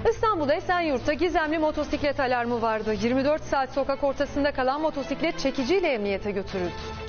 İstanbul'da Esenyurt'ta gizemli motosiklet alarmı vardı. 24 saat sokak ortasında kalan motosiklet çekiciyle emniyete götürüldü.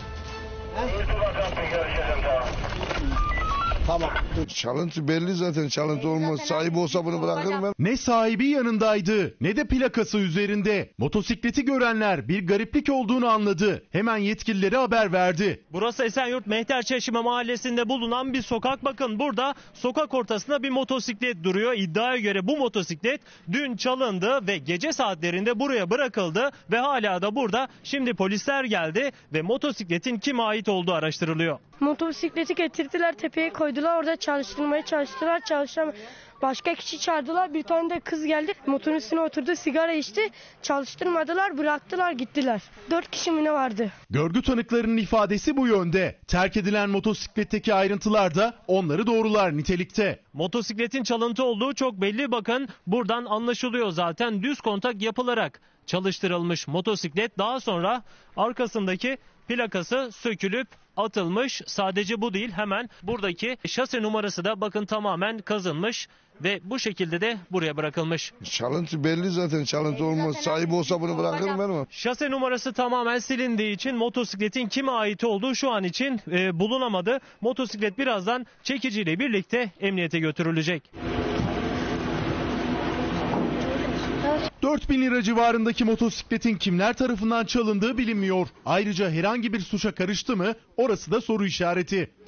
Tamam. Çalıntı belli zaten, çalıntı olmaz. Sahibi olsa bunu bırakır mı? Ne sahibi yanındaydı ne de plakası üzerinde. Motosikleti görenler bir gariplik olduğunu anladı. Hemen yetkililere haber verdi. Burası Esenyurt Mehterçeşme mahallesinde bulunan bir sokak. Bakın burada sokak ortasında bir motosiklet duruyor. İddiaya göre bu motosiklet dün çalındı ve gece saatlerinde buraya bırakıldı ve hala da burada. Şimdi polisler geldi ve motosikletin kime ait olduğu araştırılıyor. Motosikleti getirdiler, tepeye koydular, orada çalıştırmaya çalıştılar, başka kişi çağırdılar, bir tane de kız geldi, motorun üstüne oturdu, sigara içti, çalıştırmadılar, bıraktılar, gittiler. 4 kişi mi ne vardı? Görgü tanıklarının ifadesi bu yönde. Terk edilen motosikletteki ayrıntılar da onları doğrular nitelikte. Motosikletin çalıntı olduğu çok belli, bakın buradan anlaşılıyor zaten. Düz kontak yapılarak çalıştırılmış motosiklet, daha sonra arkasındaki plakası sökülüp atılmış. Sadece bu değil, hemen buradaki şase numarası da bakın tamamen kazınmış ve bu şekilde de buraya bırakılmış. Çalıntı belli zaten, çalıntı olmaz. Sahibi olsa bunu bırakır mı? Şase numarası tamamen silindiği için motosikletin kime ait olduğu şu an için bulunamadı. Motosiklet birazdan çekiciyle birlikte emniyete götürülecek. 4.000 lira civarındaki motosikletin kimler tarafından çalındığı bilinmiyor. Ayrıca herhangi bir suça karıştı mı orası da soru işareti.